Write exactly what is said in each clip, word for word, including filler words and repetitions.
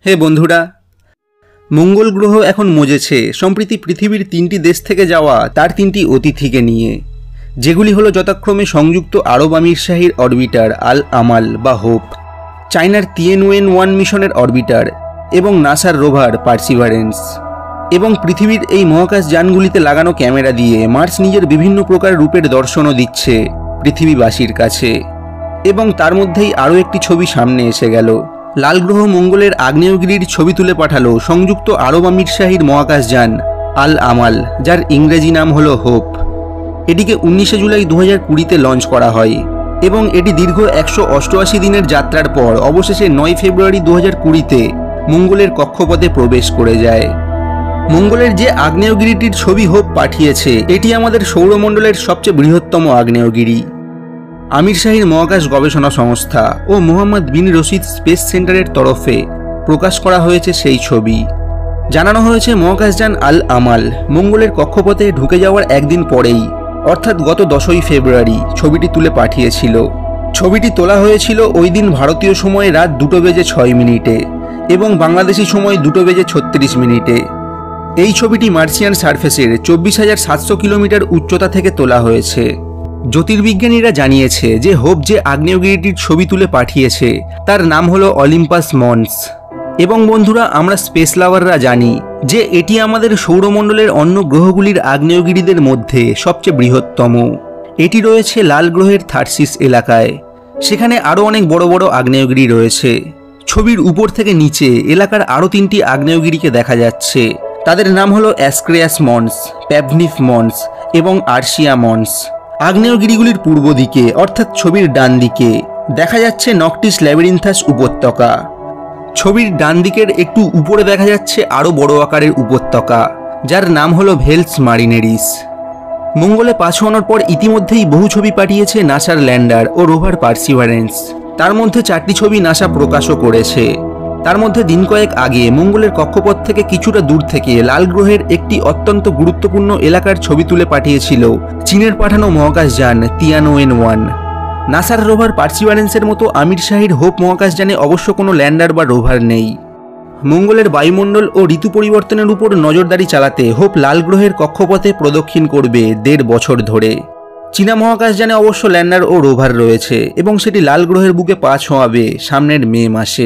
হে বন্ধুরা, মঙ্গল গ্রহ এখন মজেছে সম্প্রতি পৃথিবীর তিনটি দেশ থেকে যাওয়া তার তিনটি অতিথিকে নিয়ে, যেগুলি হলো যথাক্রমে সংযুক্ত আরব আমিরশাহীর অরবিটার আল আমাল বা হোপ, চায়নার টিএনওয়েন ওয়ান মিশনের অরবিটার এবং নাসার রোভার পার্সিভারেন্স। এবং পৃথিবীর এই মহাকাশ যানগুলিতে লাগানো ক্যামেরা দিয়ে মার্স নিজের বিভিন্ন প্রকার রূপের দর্শনও দিচ্ছে পৃথিবীবাসীর কাছে। এবং তার মধ্যেই আরও একটি ছবি সামনে এসে গেল। লাল গ্রহ মঙ্গলের আগ্নেয়গিরির ছবি তুলে পাঠালো সংযুক্ত আরব আমিরশাহীর মহাকাশযান আল আমাল, যার ইংরেজি নাম হলো হোপ। এটিকে উনিশে জুলাই দু হাজার কুড়িতে লঞ্চ করা হয় এবং এটি দীর্ঘ একশো অষ্টআশি দিনের যাত্রার পর অবশেষে নয় ফেব্রুয়ারি দু হাজার কুড়িতে মঙ্গলের কক্ষপথে প্রবেশ করে যায়। মঙ্গলের যে আগ্নেয়গিরিটির ছবি হোপ পাঠিয়েছে, এটি আমাদের সৌরমণ্ডলের সবচেয়ে বৃহত্তম আগ্নেয়গিরি। আমিরশাহীর মহাকাশ গবেষণা সংস্থা ও মোহাম্মদ বিন রশিদ স্পেস সেন্টারের তরফে প্রকাশ করা হয়েছে সেই ছবি। জানানো হয়েছে মহাকাশযান আল আমাল মঙ্গলের কক্ষপথে ঢুকে যাওয়ার একদিন পরেই, অর্থাৎ গত দশই ফেব্রুয়ারি ছবিটি তুলে পাঠিয়েছিল। ছবিটি তোলা হয়েছিল ওই দিন ভারতীয় সময় রাত দুটো বেজে ছয় মিনিটে এবং বাংলাদেশি সময় দুটো বেজে ছত্রিশ মিনিটে। এই ছবিটি মার্সিয়ান সারফেসের চব্বিশ হাজার সাতশো কিলোমিটার উচ্চতা থেকে তোলা হয়েছে। জ্যোতির্বিজ্ঞানীরা জানিয়েছে যে হোপ যে আগ্নেয়গিরিটির ছবি তুলে পাঠিয়েছে তার নাম হলো অলিম্পাস মন্স। এবং বন্ধুরা, আমরা স্পেস লাভাররা জানি যে এটি আমাদের সৌরমণ্ডলের অন্য গ্রহগুলির আগ্নেয়গিরিদের মধ্যে সবচেয়ে বৃহত্তম। এটি রয়েছে লাল গ্রহের থার্সিস এলাকায়। সেখানে আরও অনেক বড় বড় আগ্নেয়গিরি রয়েছে। ছবির উপর থেকে নিচে এলাকার আরও তিনটি আগ্নেয়গিরিকে দেখা যাচ্ছে। তাদের নাম হলো অ্যাসক্রেয়াস মন্স, প্যাভনিফ মন্স এবং আর্সিয়া মন্স। আগ্নেয়গিরিগুলির পূর্ব দিকে অর্থাৎ ছবির ডান দিকে দেখা যাচ্ছে নকটিস ল্যাবিরিন্থাস উপত্যকা। ছবির ডান দিকের একটু উপরে দেখা যাচ্ছে আরও বড় আকারের উপত্যকা, যার নাম হলো ভেলস মারিনেরিস। মঙ্গলে পা ছোঁয়ানোর পর ইতিমধ্যেই বহু ছবি পাঠিয়েছে নাসার ল্যান্ডার ও রোভার পার্সিভারেন্স। তার মধ্যে চারটি ছবি নাসা প্রকাশও করেছে। তার মধ্যে দিন কয়েক আগে মঙ্গলের কক্ষপথ থেকে কিছুটা দূর থেকে লাল গ্রহের একটি অত্যন্ত গুরুত্বপূর্ণ এলাকার ছবি তুলে পাঠিয়েছিল চীনের পাঠানো মহাকাশযান টিয়ানওয়েন ওয়ান। নাসার রোভার পার্সিভারেন্সের মতো আমিরশাহীর হোপ মহাকাশযানে অবশ্য কোনো ল্যান্ডার বা রোভার নেই। মঙ্গলের বায়ুমণ্ডল ও ঋতু পরিবর্তনের উপর নজরদারি চালাতে হোপ লাল গ্রহের কক্ষপথে প্রদক্ষিণ করবে দেড় বছর ধরে। চীনা মহাকাশযানে অবশ্য ল্যান্ডার ও রোভার রয়েছে এবং সেটি লাল গ্রহের বুকে পা ছোঁয়াবে সামনের মে মাসে।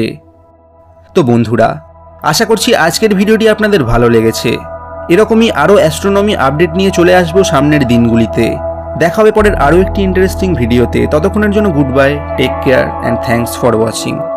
তো বন্ধুরা, আশা করছি আজকের ভিডিওটি আপনাদের ভালো লেগেছে। এরকমই আরও অ্যাস্ট্রোনমি আপডেট নিয়ে চলে আসবো সামনের দিনগুলিতে। দেখা হবে পরের আরও একটি ইন্টারেস্টিং ভিডিওতে। ততক্ষণের জন্য good bye, take care and thanks for watching.